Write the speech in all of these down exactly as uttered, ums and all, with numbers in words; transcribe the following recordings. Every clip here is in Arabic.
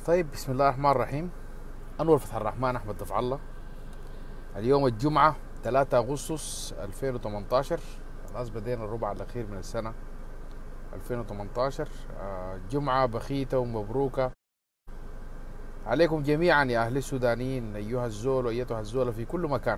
طيب، بسم الله الرحمن الرحيم. أنور فتح الرحمن أحمد دفع الله. اليوم الجمعة ثلاثة أغسطس ألفين وثمانية عشر. خلاص بدينا الربع الأخير من السنة ألفين وثمانية عشر. آه، جمعة بخيتة ومبروكة عليكم جميعا يا أهل السودانيين، أيها الزول وأيتها الزولة في كل مكان.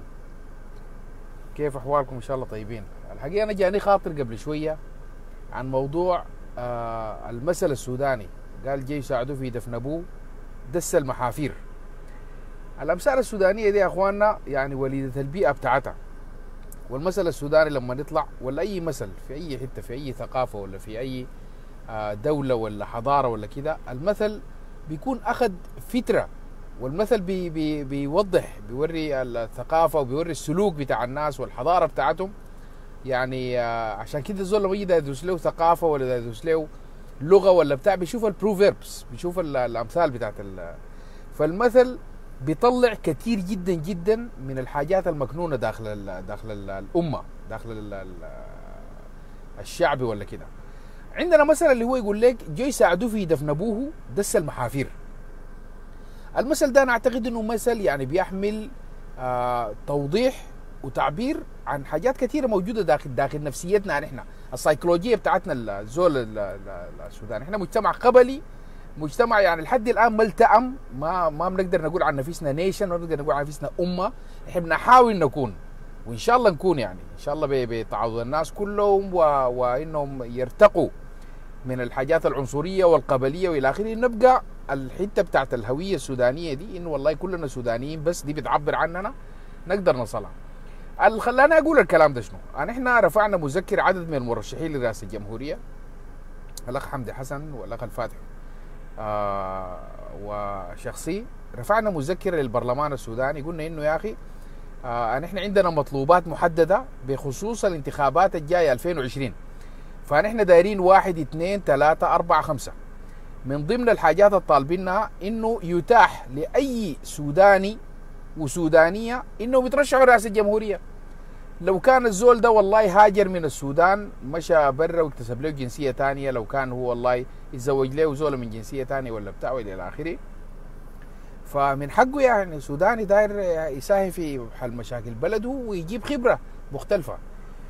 كيف أحوالكم؟ إن شاء الله طيبين. الحقيقة أنا جاني خاطر قبل شوية عن موضوع آه المثل السوداني، قال جاي يساعدوه في دفن أبوه دس المحافير. الأمثال السودانية دي يا أخواننا يعني وليدة البيئة بتاعتها، والمثل السوداني لما نطلع ولا أي مثل في أي حتة في أي ثقافة ولا في أي دولة ولا حضارة ولا كده، المثل بيكون أخذ فترة، والمثل بي بي بيوضح بيوري الثقافة وبيوري السلوك بتاع الناس والحضارة بتاعتهم. يعني عشان كده الزول لما يجي يدرس له ثقافة ولا يدرس له لغة ولا بتاع بيشوف البروفيربس، بيشوف الأمثال بتاعت ال فالمثل بيطلع كتير جدا جدا من الحاجات المكنونة داخل ال داخل ال الأمة، داخل ال الشعب ولا كده. عندنا مثل اللي هو يقول لك جو يساعدوه في دفن أبوه دس المحافير. المثل ده أنا أعتقد إنه مثل يعني بيحمل آه توضيح وتعبير عن حاجات كثيرة موجودة داخل داخل نفسيتنا نحن، السيكولوجية بتاعتنا الزول السوداني. احنا مجتمع قبلي، مجتمع يعني لحد الان ملتئم، ما ما بنقدر نقول عن نفسنا نيشن، ما بنقدر نقول عن نفسنا امه. احنا بنحاول نكون، وان شاء الله نكون، يعني ان شاء الله بتعاضد الناس كلهم و... وانهم يرتقوا من الحاجات العنصريه والقبليه والى اخره، نبقى الحته بتاعت الهويه السودانيه دي انه والله كلنا سودانيين، بس دي بتعبر عننا نقدر نصلها. اللي خلاني اقول الكلام ده شنو؟ يعني احنا رفعنا مذكر عدد من المرشحين لرئاسه الجمهوريه، الاخ حمدي حسن والاخ الفاتح آه وشخصي، رفعنا مذكرة للبرلمان السوداني، قلنا انه يا اخي آه نحن عندنا مطلوبات محددة بخصوص الانتخابات الجاية ألفين وعشرين، فنحن دايرين واحد اثنين ثلاثة أربعة خمسة. من ضمن الحاجات الطالبينها انه يتاح لأي سوداني وسودانية انهم يترشحوا رئاسة الجمهورية. لو كان الزول ده والله هاجر من السودان مشى برا واكتسب له جنسية تانية، لو كان هو والله يتزوج له زول من جنسية تانية ولا بتاع والى آخره، فمن حقه يعني سوداني داير يساهم في حل مشاكل بلده ويجيب خبرة مختلفة.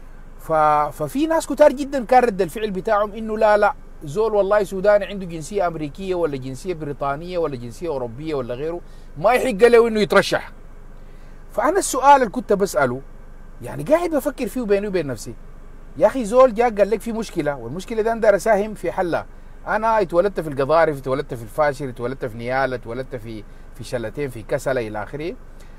ففي ناس كتار جدا كان رد الفعل بتاعهم انه لا لا زول والله سوداني عنده جنسية أمريكية ولا جنسية بريطانية ولا جنسية أوروبية ولا غيره ما يحق له انه يترشح. فأنا السؤال اللي كنت بسأله يعني قاعد بفكر فيه بيني وبين نفسي، يا اخي زول جاء قال لك في مشكله، والمشكله دي انا داير اساهم في حلها. انا اتولدت في القضارف، اتولدت في الفاشر، اتولدت في نياله، اتولدت في في شلتين في كسله الى اخره،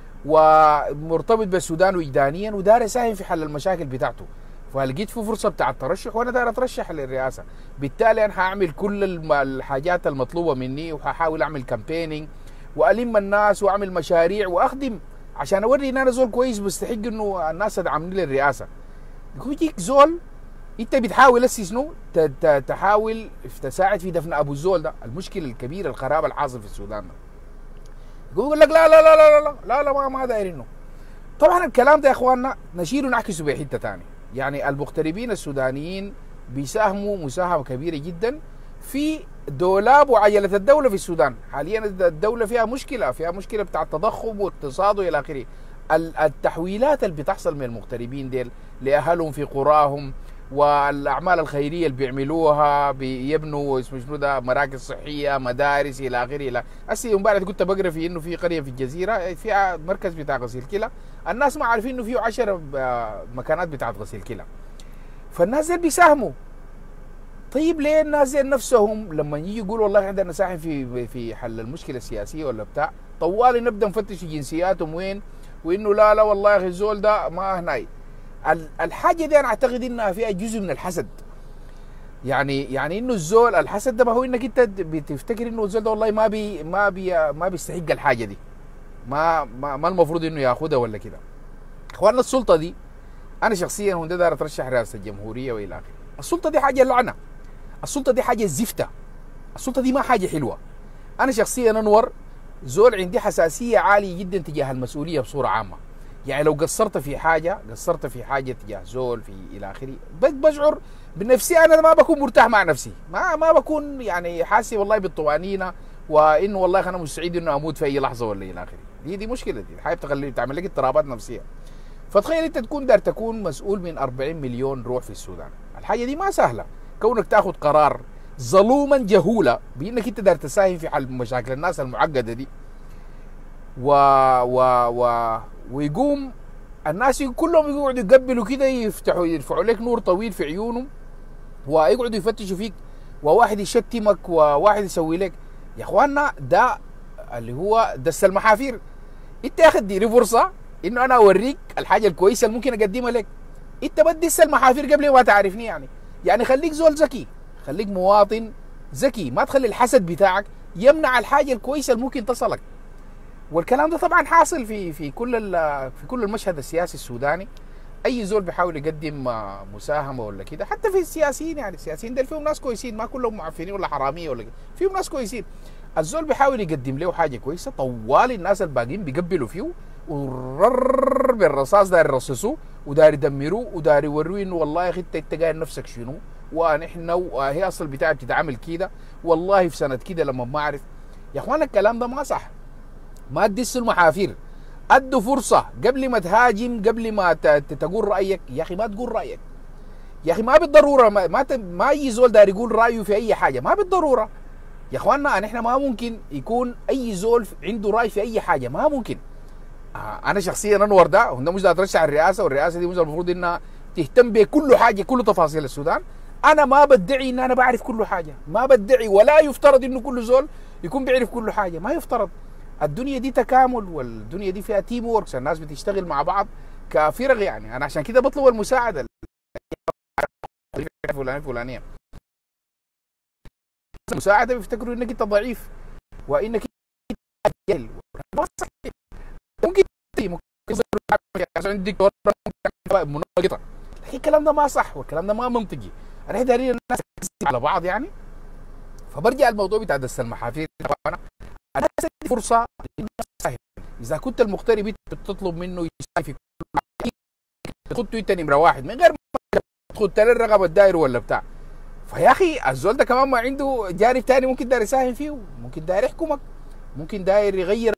ومرتبط بالسودان وجدانيا وداير اساهم في حل المشاكل بتاعته. فلقيت في فرصه بتاع الترشح وانا داير اترشح للرئاسه، بالتالي انا هعمل كل الحاجات المطلوبه مني وهحاول اعمل كامبيننج والم الناس واعمل مشاريع واخدم عشان اوري ان انا زول كويس بستحق انه الناس تدعمني للرئاسه. يجيك زول انت بتحاول هسه شنو؟ تحاول تساعد في دفن ابو الزول ده، المشكله الكبيره الخراب الحاصل في السودان ده. يقول لك لا لا لا لا لا لا لا ما ما دايرينه. طبعا الكلام ده يا اخواننا نشيله ونعكسه بحته ثانيه، يعني المغتربين السودانيين بيساهموا مساهمه كبيره جدا في دولاب وعجله الدوله في السودان. حاليا الدوله فيها مشكله، فيها مشكله بتاع التضخم واقتصاد والى اخره. التحويلات اللي بتحصل من المغتربين ديل لاهلهم في قراهم، والاعمال الخيريه اللي بيعملوها، بيبنوا اسمه شنو ده مراكز صحيه، مدارس الى اخره. الى هسه امبارح كنت بقرا في انه في قريه في الجزيره فيها مركز بتاع غسيل كلى، الناس ما عارفين انه فيه عشر مكانات بتاعت غسيل كلى. فالناس ديل بيساهموا. طيب ليه الناس ديل نفسهم لما يجي يقولوا والله عندنا نساهم في في حل المشكله السياسيه ولا بتاع، طوالي نبدا نفتش جنسياتهم وين، وانه لا لا والله يا اخي الزول ده ما هناي. الحاجه دي انا اعتقد انها فيها جزء من الحسد. يعني يعني انه الزول الحسد ده ما هو انك انت بتفتكر انه الزول ده والله ما بي ما بي ما بيستحق الحاجه دي، ما ما, ما المفروض انه ياخذها ولا كده. اخواننا السلطه دي انا شخصيا هو داير اترشح رئاسه الجمهوريه والى اخره. السلطه دي حاجه لعنه، السلطه دي حاجه زفته، السلطه دي ما حاجه حلوه. انا شخصيا انور زول عندي حساسيه عاليه جدا تجاه المسؤوليه بصوره عامه. يعني لو قصرت في حاجه قصرت في حاجه تجاه زول في الى اخره بشعر بنفسي انا ما بكون مرتاح مع نفسي، ما ما بكون يعني حاسس والله بالطمانينه وانه والله انا مستعد انه اموت في اي لحظه ولا الى اخره. دي دي مشكله، دي الحياه بتخلي تعمل لك اضطرابات نفسيه. فتخيل انت تكون دار تكون مسؤول من أربعين مليون روح في السودان، الحاجه دي ما سهله. كونك تاخذ قرار ظلوما جهولا بانك انت دار تساهم في حل مشاكل الناس المعقده دي، و و و ويقوم الناس كلهم يقعدوا يقبلوا كده، يفتحوا يرفعوا لك نور طويل في عيونهم ويقعدوا يفتشوا فيك، وواحد يشتمك وواحد يسوي لك. يا اخواننا ده اللي هو دس المحافير. انت يا اخي اديني فرصه انه انا اوريك الحاجه الكويسه اللي ممكن اقدمها لك. انت بدس المحافير قبل ما تعرفني يعني. يعني خليك زول ذكي، خليك مواطن ذكي، ما تخلي الحسد بتاعك يمنع الحاجه الكويسه اللي ممكن تصلك. والكلام ده طبعا حاصل في في كل في كل المشهد السياسي السوداني. اي زول بيحاول يقدم مساهمه ولا كده، حتى في السياسيين، يعني السياسيين دول فيهم ناس كويسين، ما كلهم معفنين ولا حراميه ولا كده، فيهم ناس كويسين. الزول بيحاول يقدم له حاجه كويسه، طوال الناس الباقيين بيقبلوا فيه ورر بالرصاص، داير يرصصوه وداير يدمروه وداير يوروه انه والله يا اخي انت انت قايل نفسك شنو، ونحن وهي اصل بتاعي بتتعامل كده، والله في سنه كده لما ما اعرف. يا اخوان الكلام ده ما صح. ما تدسوا المحافير، ادوا فرصه قبل ما تهاجم، قبل ما تقول رايك. يا اخي ما تقول رايك يا اخي، ما بالضروره ما ما, ما اي زول داير يقول رايه في اي حاجه، ما بالضروره يا اخواننا. نحن ما ممكن يكون اي زول عنده راي في اي حاجه، ما ممكن. انا شخصيا انور ده وده مش اترشح الرئاسه، والرئاسه دي مش المفروض انها تهتم بكل حاجه، كل تفاصيل السودان. انا ما بدعي ان انا بعرف كل حاجه، ما بدعي، ولا يفترض انه كل زول يكون بيعرف كل حاجه، ما يفترض. الدنيا دي تكامل، والدنيا دي فيها تيم ووركس، الناس بتشتغل مع بعض كفرق. يعني انا عشان كده بطلب المساعده الفلانيه الفلانيه. المساعده بيفتكروا انك انت ضعيف وانك انت ممكن ممكن عشان عندك مناقضه، لكن الكلام ده ما صح، والكلام ده ما منطقي. انا دارين الناس على بعض يعني. فبرجع الموضوع بتاع دس المحافير، انا انا فرصه للناس. اذا كنت المغترب بتطلب منه يساهم في كل تخطه انت نمره واحد من غير ما تخط له الرقبه الداير ولا بتاع. فيا اخي الزول ده كمان ما عنده جانب ثاني ممكن داير يساهم فيه، ممكن داير يحكمك، ممكن داير يغير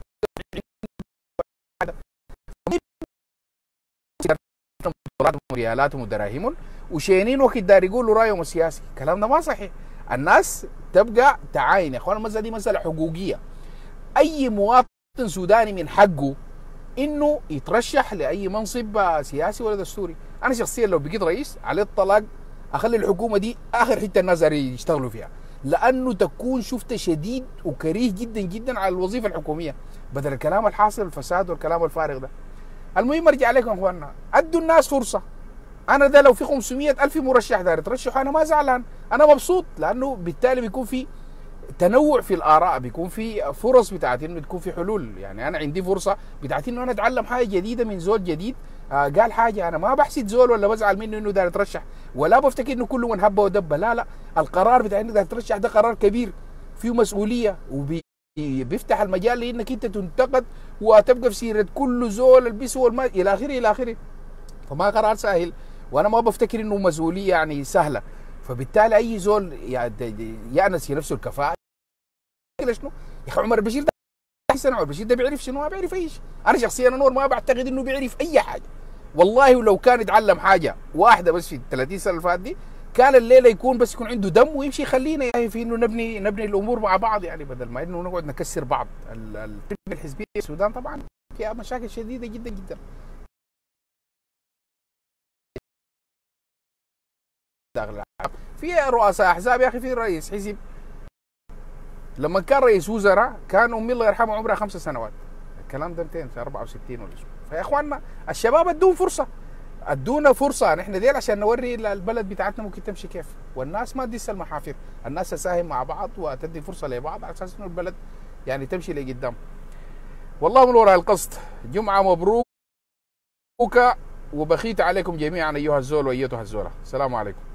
ريالاتهم ودراهمهم وشينين وقت داير يقولوا رايهم السياسي. الكلام ده ما صحيح. الناس تبقى تعاين يا اخوان. المساله دي مساله حقوقيه. اي مواطن سوداني من حقه انه يترشح لاي منصب سياسي ولا دستوري. انا شخصيا لو بقيت رئيس على الطلاق اخلي الحكومه دي اخر حته الناس يشتغلوا فيها، لانه تكون شفت شديد وكريه جدا جدا على الوظيفه الحكوميه، بدل الكلام الحاصل الفساد والكلام الفارغ ده. المهم ارجع لكم اخواننا، ادوا الناس فرصه. انا ده لو في خمسمية الف مرشح داير يترشحوا انا ما زعلان، انا مبسوط، لانه بالتالي بيكون في تنوع في الاراء، بيكون في فرص بتاعت انه تكون في حلول. يعني انا عندي فرصه بتاعت انه انا اتعلم حاجه جديده من زول جديد آه قال حاجه. انا ما بحسد زول ولا بزعل منه انه داير يترشح، ولا بفتكر انه كله من هبه ودبه. لا لا، القرار بتاع انه داير يترشح ده قرار كبير فيه مسؤوليه، وبيفتح المجال لانك انت تنتقد وتبقى في سيره كل زول البسه والما الى اخره الى اخره. فما قرار سهل، وانا ما بفتكر انه مسؤوليه يعني سهله. فبالتالي اي زول يأنس في نفسه الكفاءه. شنو يا اخي عمر البشير ده سنه، عمر البشير ده بيعرف شنو؟ ما بيعرف اي شيء. انا شخصيا انور ما بعتقد انه بيعرف اي حاجه والله. ولو كان يتعلم حاجه واحده بس في الثلاثين سنه اللي فاتت دي، كان الليله يكون بس يكون عنده دم ويمشي يخلينا يعني في انه نبني نبني الامور مع بعض، يعني بدل ما انه نقعد نكسر بعض. الحزبيه في السودان طبعا فيها مشاكل شديده جدا جدا. في رؤساء احزاب يا اخي، في رئيس حزب لما كان رئيس وزراء كان امي الله يرحمها عمرها خمس سنوات. الكلام ده مئتين في أربعة وستين ولا شو. فيا اخواننا الشباب ادوهم فرصه، ادونا فرصه نحن ديل عشان نوري البلد بتاعتنا ممكن تمشي كيف. والناس ما تدس المحافر، الناس تساهم مع بعض وتدي فرصه لبعض على اساس انه البلد يعني تمشي لقدام. والله من وراء القصد. جمعه مبروكه وبخيت عليكم جميعا ايها الزول وايتها الزوله. السلام عليكم.